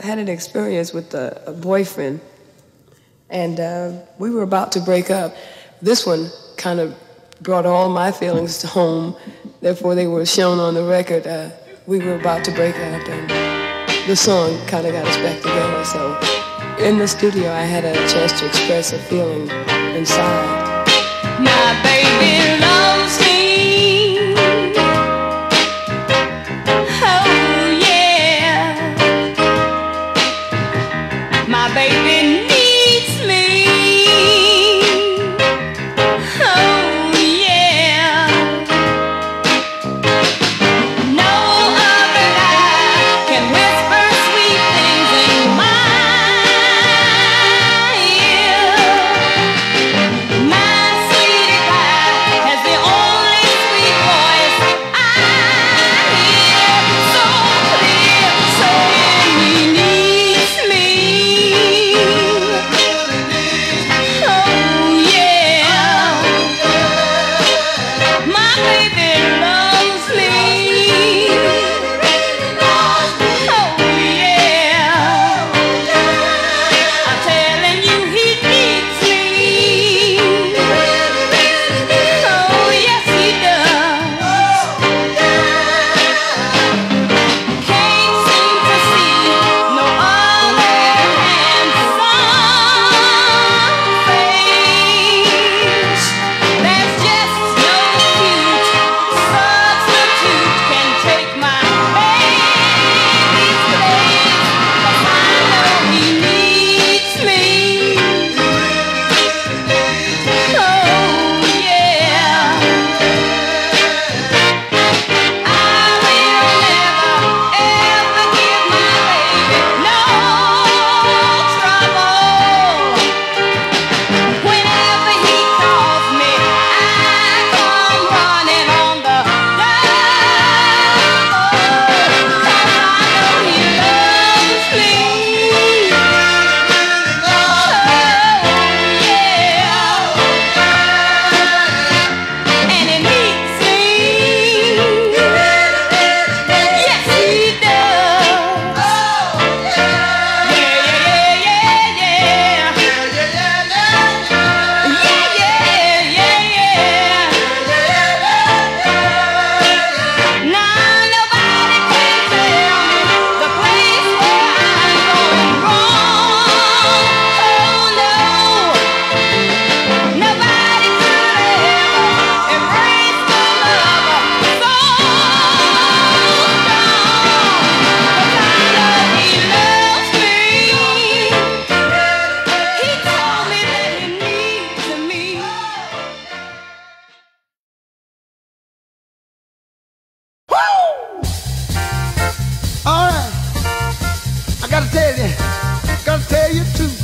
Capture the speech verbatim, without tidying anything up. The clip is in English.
had an experience with a, a boyfriend, and uh, we were about to break up. This one kind of brought all my feelings to home, therefore they were shown on the record. Uh, we were about to break up, and the song kind of got us back together. So in the studio, I had a chance to express a feeling inside. My baby loves me. Oh yeah. My baby needs me. Oh yeah. No other eye can whisper sweet things in my ear. My sweetie pie has the only sweet voice I hear. So clear, saying he needs me. Oh yeah. My baby loves me. Oh yeah. I'm telling you, he needs me. Oh yes, he does. Can't seem to see no other handsome face. There's just no cute substitute can take my baby's place. 'Cause I know he needs me. Oh yeah. I will never ever give my baby no trouble. Whenever he calls me, I come running on the double. 'Cause I know he loves me. Oh yeah. And he needs me. Yes, he does. Yeah, yeah, yeah, yeah. Yeah, yeah, yeah, yeah. Now nobody can tell me the place where I'm going wrong. Oh no. Nobody could ever embrace the love so strong. 'Cause I know he loves me. He told me that he needs me. All right, I gotta tell you, gotta tell you too.